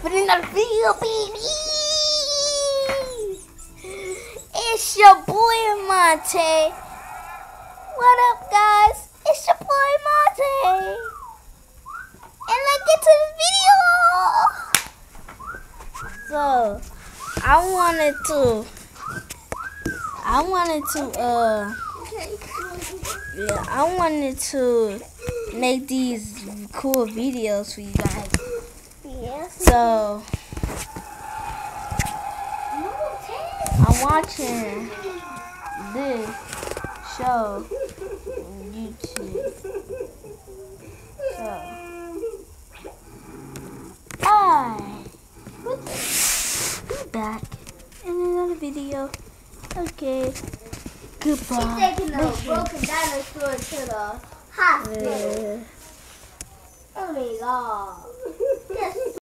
with another video, baby. It's your boy Monte. What up, guys? It's your boy Monte. And let's get to this video. So, I wanted to make these cool videos for you guys. Yes. So, I'm watching this show on YouTube. So, be back in another video. Okay, goodbye. She's taking a broken dinosaur to the hospital. Oh my God.